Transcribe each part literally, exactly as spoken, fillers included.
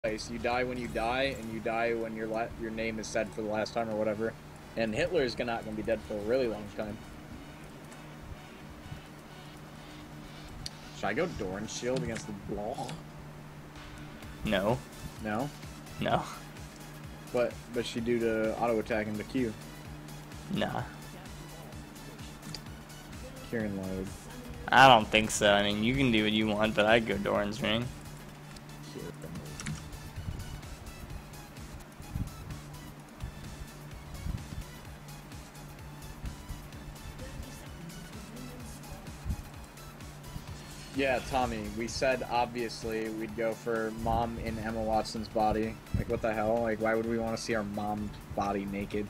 You die when you die, and you die when your la your name is said for the last time or whatever. And Hitler is not going to be dead for a really long time. Should I go Doran Shield against the Blanc? No. No? No. But but she do to auto attack into Q. Nah. Kieran load. I don't think so. I mean, you can do what you want, but I'd go Doran's Ring. Kieran. Yeah, Tommy, we said obviously we'd go for mom in Emma Watson's body. Like, what the hell? Like, why would we want to see our mom's body naked?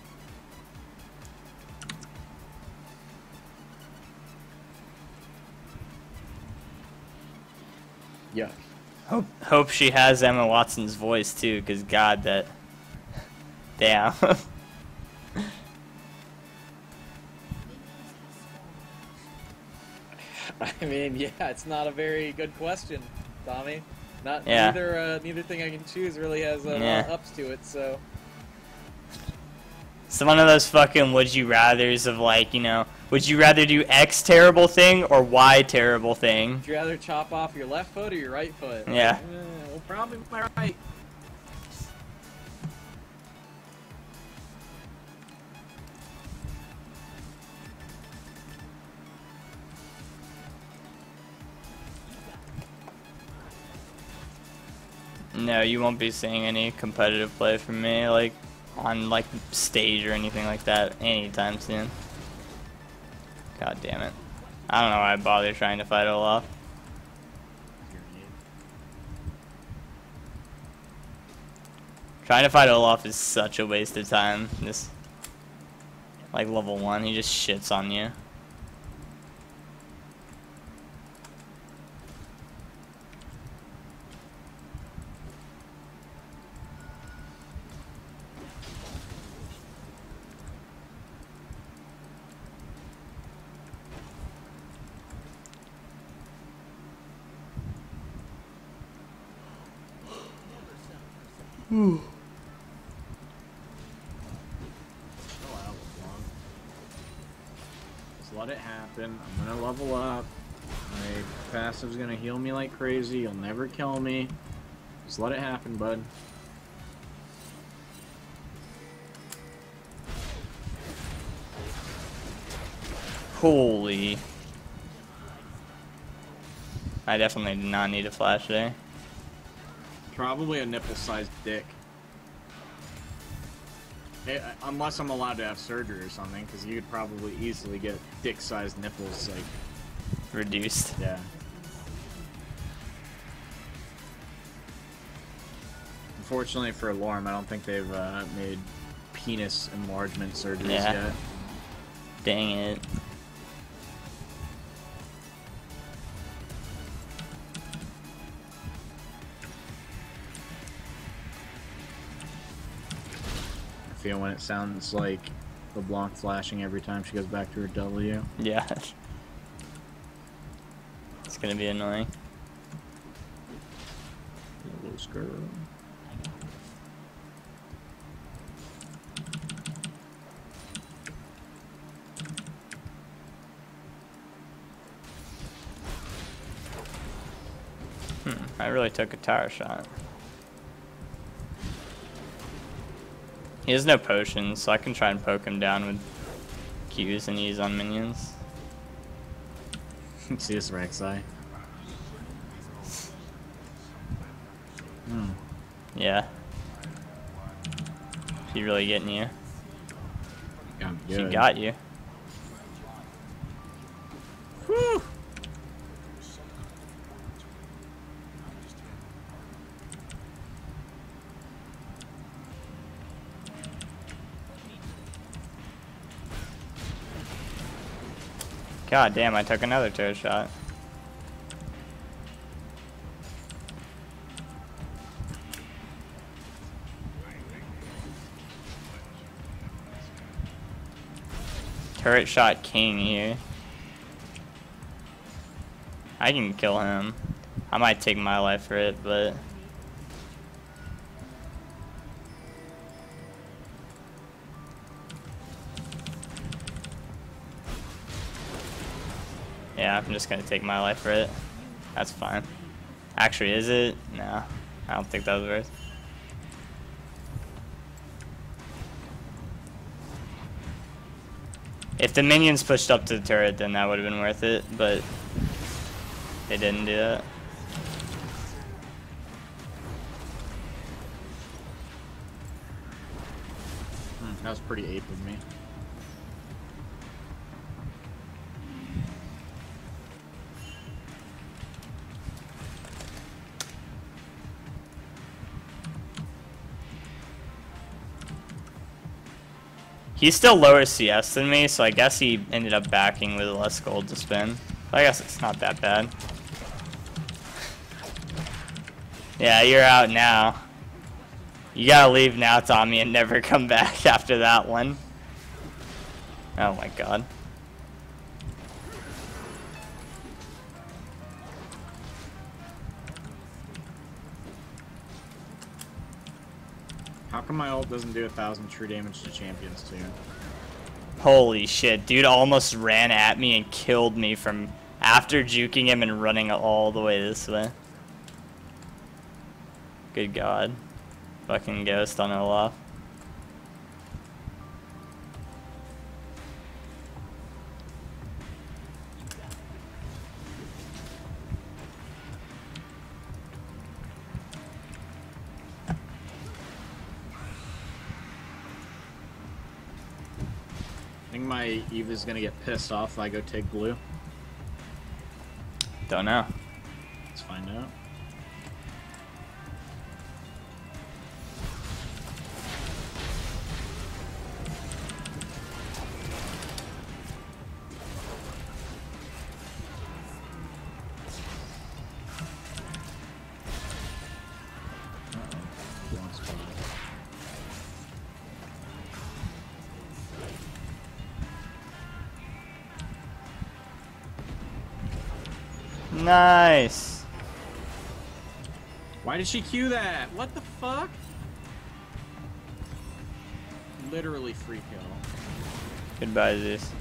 Yeah. Hope hope she has Emma Watson's voice too, cause God, that damn. I mean, yeah, it's not a very good question, Tommy. Not Yeah. neither uh, neither thing I can choose really has uh, Yeah. ups to it. So It's one of those fucking would you rather's of like, you know, would you rather do X terrible thing or Y terrible thing? would you rather chop off your left foot or your right foot? Yeah. Uh, well, probably my right. No, you won't be seeing any competitive play from me, like, on, like, stage or anything like that anytime soon. God damn it. I don't know why I bother trying to fight Olaf. Trying to fight Olaf is such a waste of time. This, like, level one, he just shits on you. Ooh. Chill out, LeBlanc. Just let it happen. I'm gonna level up. My passive's gonna heal me like crazy. You'll never kill me. Just let it happen, bud. Holy. I definitely did not need a flash there. Probably a nipple-sized dick. Eh, unless I'm allowed to have surgery or something, because you could probably easily get dick-sized nipples, like... Reduced. Yeah. Unfortunately for Lorm, I don't think they've uh, made penis enlargement surgeries Yeah. yet. Dang it. I feel when it sounds like LeBlanc flashing every time she goes back to her W. Yeah. It's gonna be annoying. Little skirt. Hmm, I really took a tower shot. He has no potions, so I can try and poke him down with Qs and E's on minions. See this Rek'Sai? Hmm. Yeah. She really getting you. Got She good. got you. Whew. God damn, I took another turret shot. Turret shot king here. I can kill him. I might take my life for it, but Yeah, I'm just gonna take my life for it. That's fine. Actually, is it? No. I don't think that was worth. If the minions pushed up to the turret, then that would have been worth it, but they didn't do that. Hmm, that was pretty ape of me. He's still lower C S than me, so I guess he ended up backing with less gold to spin. I guess it's not that bad. Yeah, you're out now. You gotta leave now, Tommy, and never come back after that one. Oh my god. How come my ult doesn't do a thousand true damage to champions too? Holy shit, dude almost ran at me and killed me from after juking him and running all the way this way. Good god. Fucking ghost on Olaf. I think my Eva's gonna get pissed off if I go take blue. Don't know. Let's find out. Uh-oh. Wrong spot. Nice. Why did she cue that? What the fuck? Literally free kill. Goodbye, Zeus.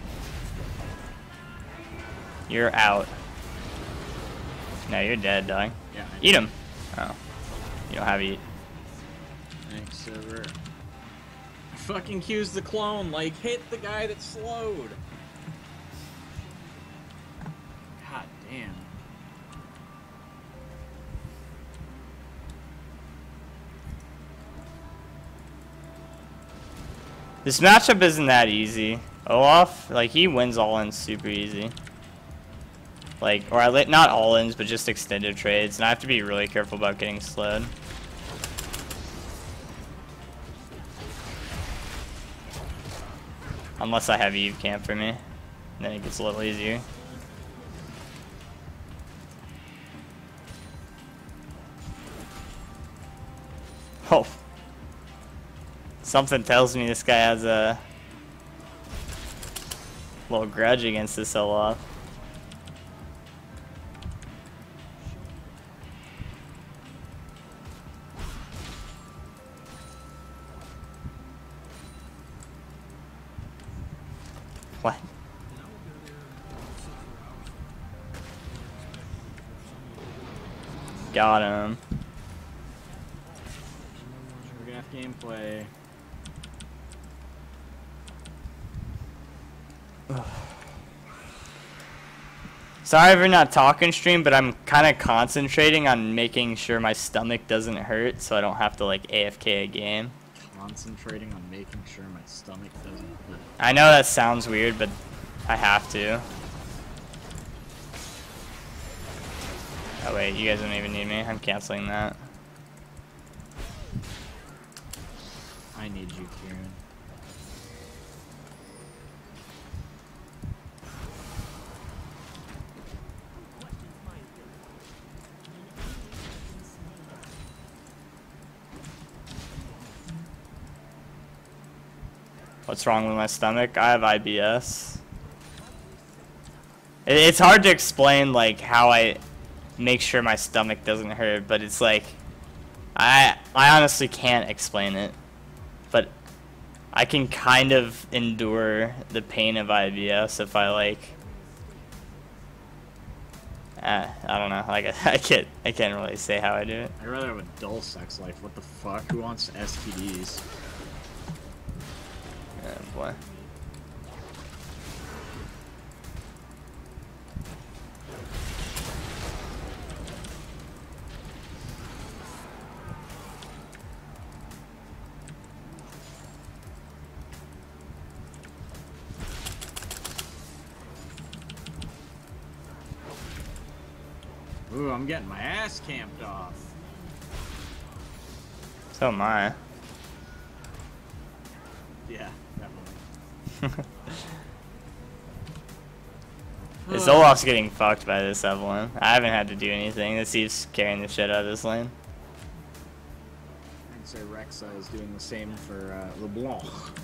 You're out. No, you're dead, dog. Yeah. I Eat him. Oh. You don't have eat. Thanks, server. Fucking cues the clone, like, hit the guy that slowed. God damn. This matchup isn't that easy. Olaf, like, he wins all-ins super easy. Like, or I let not all-ins, but just extended trades, and I have to be really careful about getting slowed. Unless I have Eve camp for me, then it gets a little easier. Oh. Something tells me this guy has a little grudge against this Olaf. What? Got him. Cho'Gath gameplay. Sorry for not talking stream, but I'm kind of concentrating on making sure my stomach doesn't hurt so I don't have to like A F K a game. Concentrating on making sure my stomach doesn't hurt. I know that sounds weird, but I have to. Oh wait, you guys don't even need me. I'm canceling that. I need you, Kieran. What's wrong with my stomach? I have I B S. It, it's hard to explain like how I make sure my stomach doesn't hurt, but it's like I I honestly can't explain it. But I can kind of endure the pain of I B S if I like Uh, I don't know. Like I, I can't. I can't really say how I do it. I'd rather have a dull sex life. What the fuck? Who wants S T Ds? Oh boy. Ooh, I'm getting my ass camped off. So am I. Yeah, definitely. This Olaf's getting fucked by this Evelyn. I haven't had to do anything. This Eve's carrying the shit out of this lane. I'd say Rexa is doing the same for uh, LeBlanc.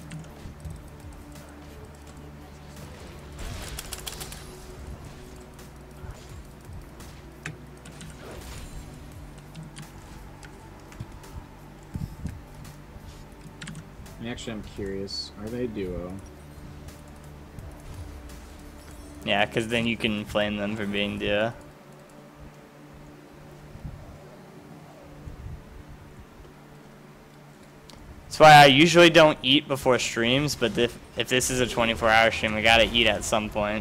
Actually, I'm curious. Are they duo? Yeah, because then you can flame them for being duo. That's why I usually don't eat before streams, but if, if this is a twenty-four hour stream, I gotta eat at some point.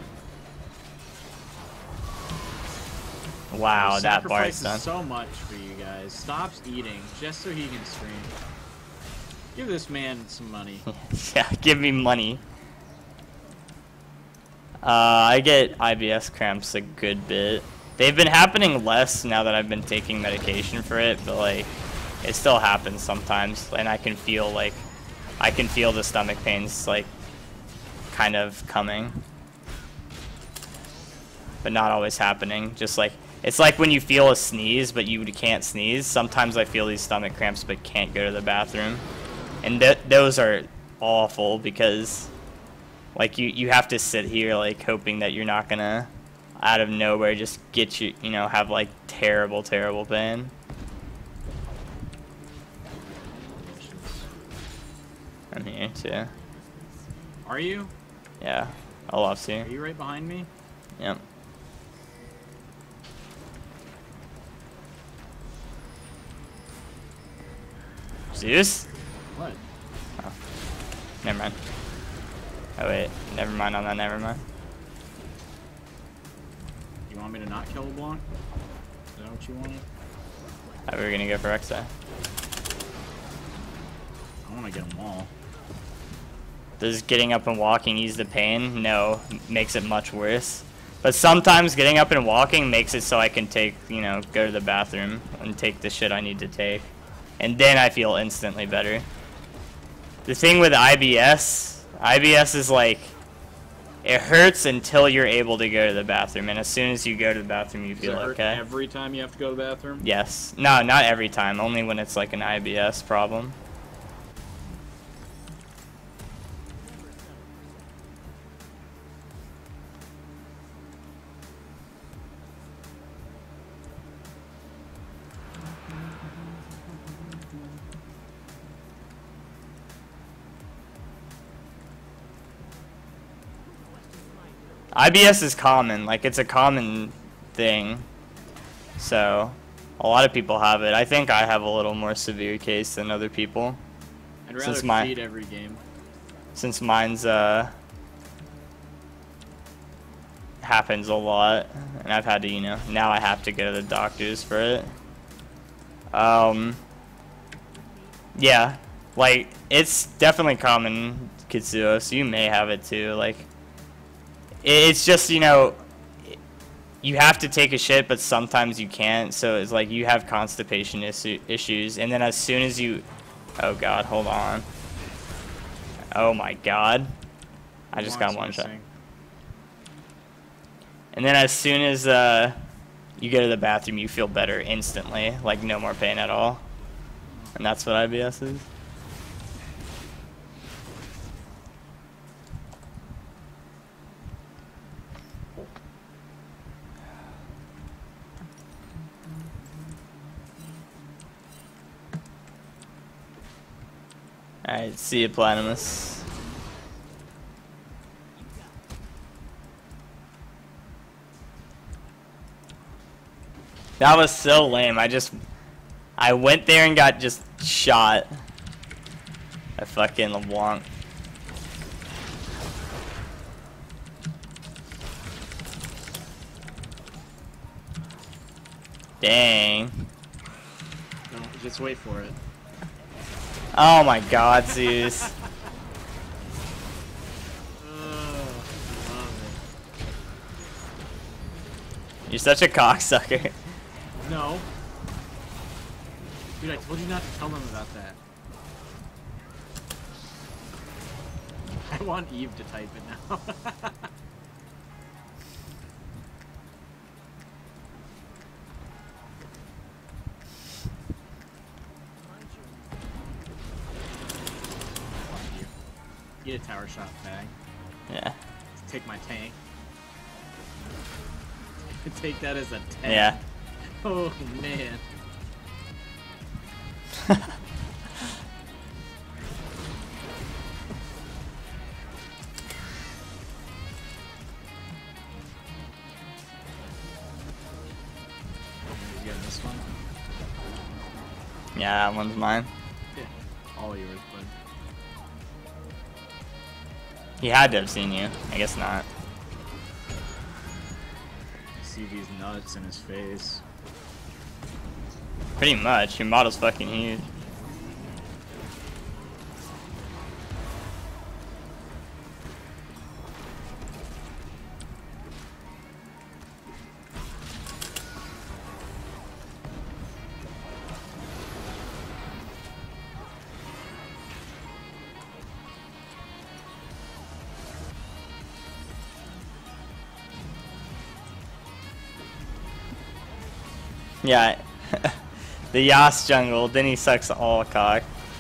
Wow, that bar is done. So much for you guys. Stops eating just so he can stream. Give this man some money. Yeah, give me money. Uh, I get I B S cramps a good bit. They've been happening less now that I've been taking medication for it, but like, it still happens sometimes, and I can feel like, I can feel the stomach pains like, kind of coming, but not always happening. Just like, it's like when you feel a sneeze, but you can't sneeze. Sometimes I feel these stomach cramps, but can't go to the bathroom. And th those are awful because, like, you, you have to sit here, like, hoping that you're not gonna, out of nowhere, just get you, you know, have, like, terrible, terrible pain. I'm here, too. Are you? Yeah. Olaf's here. Are you right behind me? Yep. Zeus? What? Oh. Never mind. Oh wait, never mind on that, never mind. You want me to not kill LeBlanc? Is that what you wanted? I thought we were gonna go for Rexa. I wanna get them all. Does getting up and walking ease the pain? No, makes it much worse. But sometimes getting up and walking makes it so I can take, you know, go to the bathroom and take the shit I need to take. And then I feel instantly better. The thing with I B S, I B S is like, it hurts until you're able to go to the bathroom, and as soon as you go to the bathroom, you feel Does it hurt okay. Every time you have to go to the bathroom? Yes. No, not every time. Only when it's like an I B S problem. I B S is common, like it's a common thing, so a lot of people have it. I think I have a little more severe case than other people. I'd rather since my, feed every game. Since mine's uh happens a lot, and I've had to, you know, now I have to go to the doctors for it. Um, yeah, like it's definitely common, Kitsuo, so you may have it too, like. It's just, you know, you have to take a shit, but sometimes you can't. So it's like you have constipation issue, issues. And then as soon as you... Oh, God. Hold on. Oh, my God. I just got one shot. And then as soon as uh, you go to the bathroom, you feel better instantly. Like, no more pain at all. And that's what I B S is. Alright, see you, Planimus. That was so lame. I just, I went there and got just shot. I fucking LeBlanc. Dang. No, just wait for it. Oh my God, Zeus. You're such a cocksucker. No. Dude, I told you not to tell them about that. I want Eve to type it now. Get a tower shot tag. Yeah. Take my tank. Take that as a tank. Yeah. Oh man. You getting this one? Yeah, that one's mine. Yeah. All yours, bud. He had to have seen you. I guess not. See these nuts in his face. Pretty much. Your model's fucking huge. Yeah. The Yas jungle, then he sucks all cock.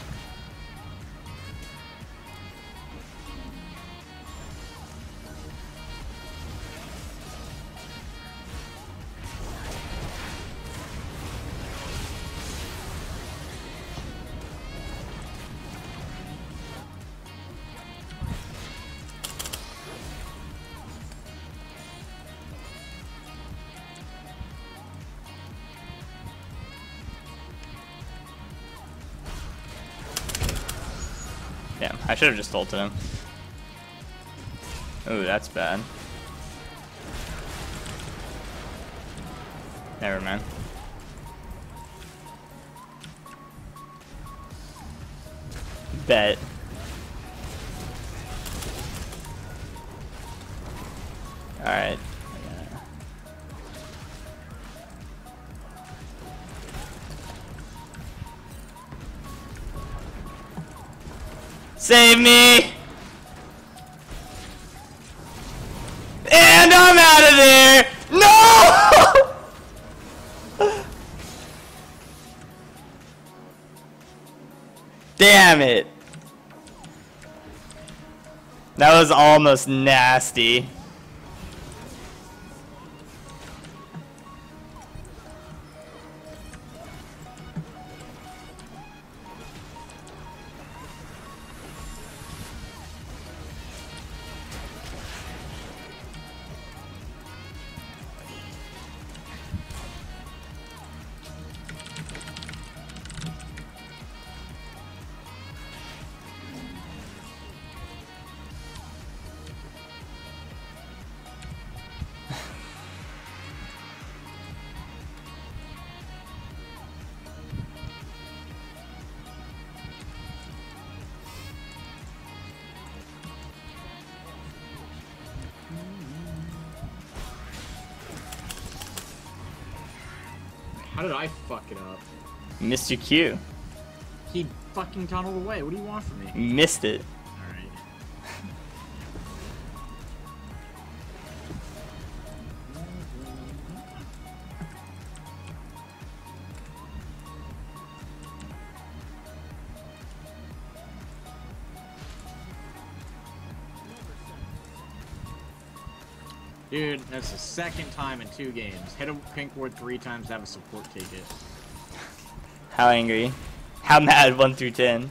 Damn, I should have just ulted him. Ooh, that's bad. Never mind. Bet. Alright. Save me! And I'm out of there! No! Damn it. That was almost nasty. How did I fuck it up? Mister Q. He fucking tunneled away. What do you want from me? Missed it. Alright. Dude, that's the second time in two games. Hit a pink ward three times to have a support take it. How angry? How mad? one through ten.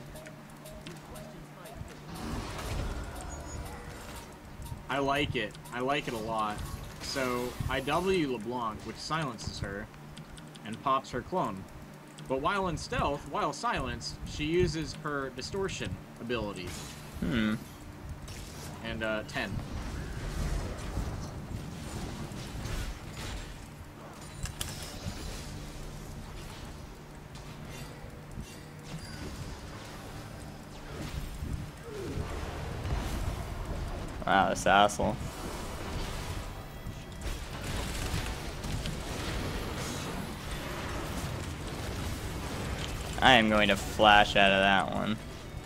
I like it. I like it a lot. So, I W LeBlanc, which silences her. and pops her clone. But while in stealth, while silenced, she uses her distortion ability. Hmm. And, uh, ten. Wow, this asshole. I am going to flash out of that one.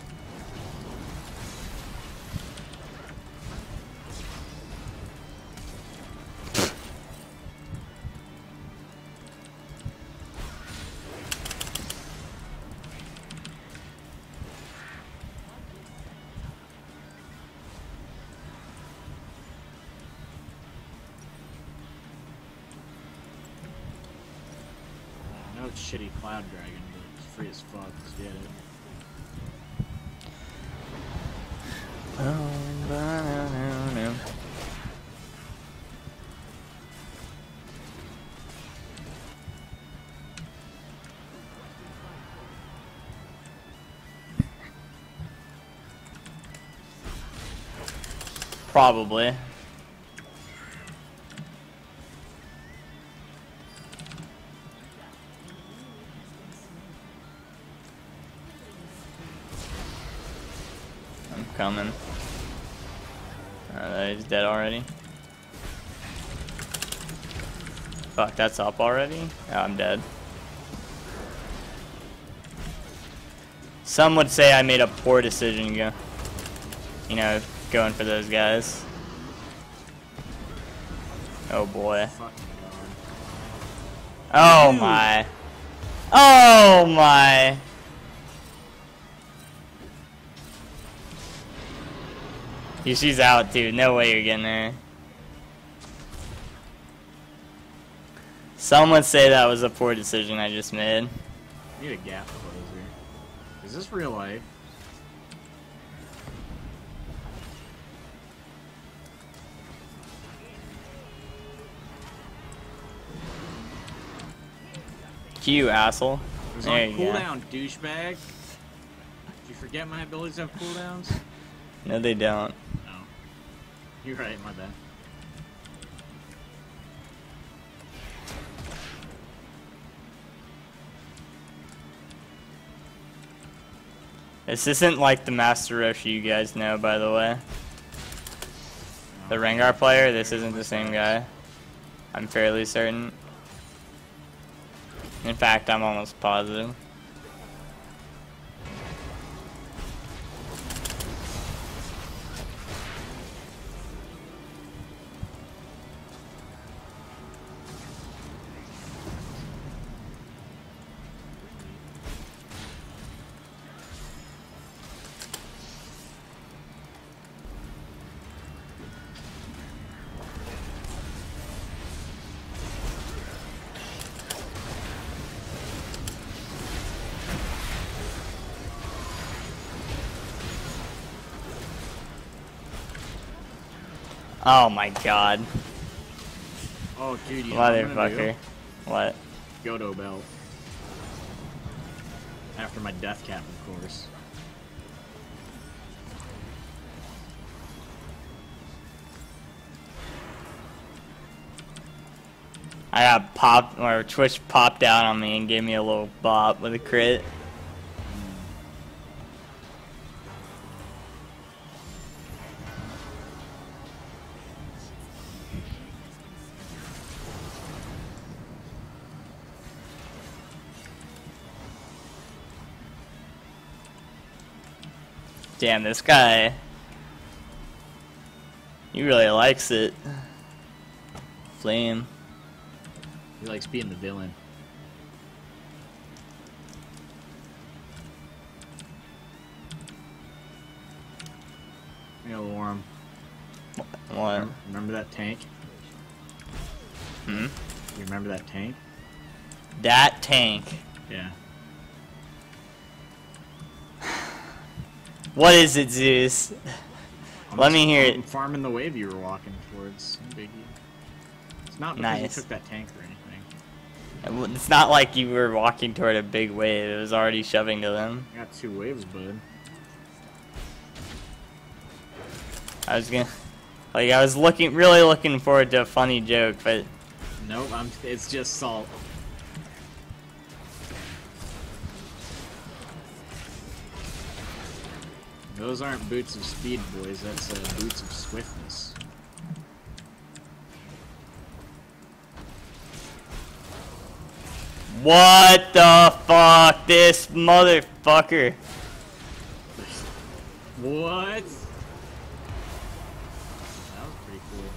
I know it's shitty Cloud Dragon, but it's free as fuck. Let's get it. Oh, no, no, no. Probably. I'm coming. Uh, he's dead already. Fuck, that's up already? Oh, I'm dead. Some would say I made a poor decision, go. You know, going for those guys. Oh boy. Oh my. Oh my. Yeah, she's out, dude. No way you're getting there. Some would say that was a poor decision I just made. Need a gap closer. Is this real life? Q, asshole. It was There on you go. cooldown, douchebag. Did you forget my abilities have cooldowns? No, they don't. No. You're right, my bad. This isn't like the Master Roshi you guys know, by the way. The Rengar player, this isn't the same guy. I'm fairly certain. In fact, I'm almost positive. Oh my god. Oh, dude, you know what I'm gonna Motherfucker. What? do? Godo belt. After my death cap, of course. I got popped, or Twitch popped out on me and gave me a little bop with a crit. Damn, this guy, he really likes it. Flame. He likes being the villain. Yeah, Warm. What? Remember that tank? Hmm? You remember that tank? That tank. Yeah. What is it, Zeus? I'm Let me hear I'm it. farming the wave you were walking towards. No biggie. It's not because Nice. you took that tank or anything. It's not like you were walking toward a big wave. It was already shoving to them. I got two waves, bud. I was gonna, like, I was looking, really looking forward to a funny joke, but nope, I'm. It's just salt. Those aren't boots of speed, boys. That's uh, boots of swiftness. what the fuck, this motherfucker? What? That was pretty cool.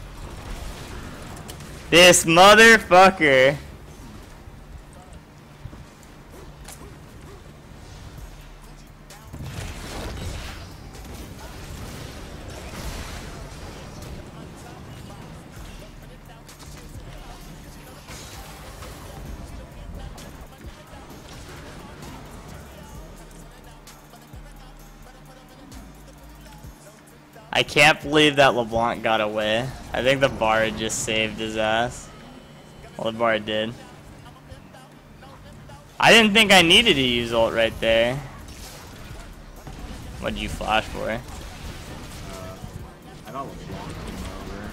This motherfucker. I can't believe that LeBlanc got away. I think the bar just saved his ass. Well, the bar did. I didn't think I needed to use ult right there. What'd you flash for? Uh, I thought LeBlanc came over.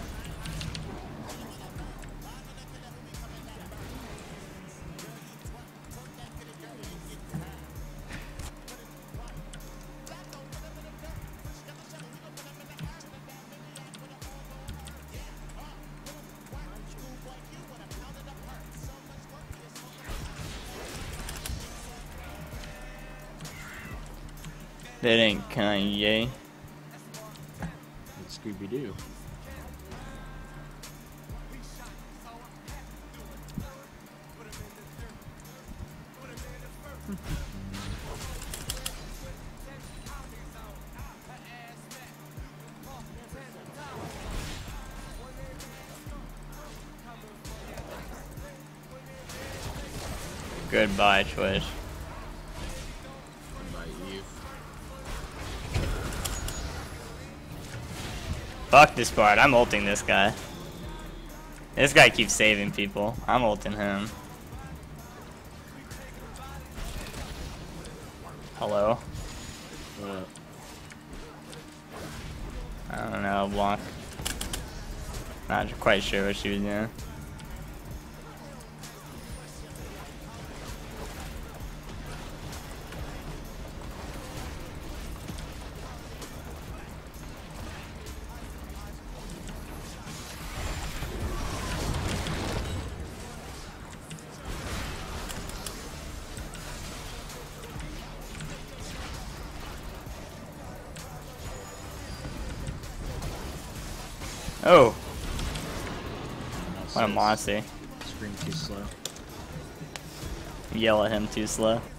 That ain't Kanye. It's Scooby-Doo. Goodbye, Twitch. Fuck this part, I'm ulting this guy. This guy keeps saving people. I'm ulting him. Hello? What up? I don't know, Blanc. Not quite sure what she was doing. Oh! What a monster. Scream too slow. Yell at him too slow.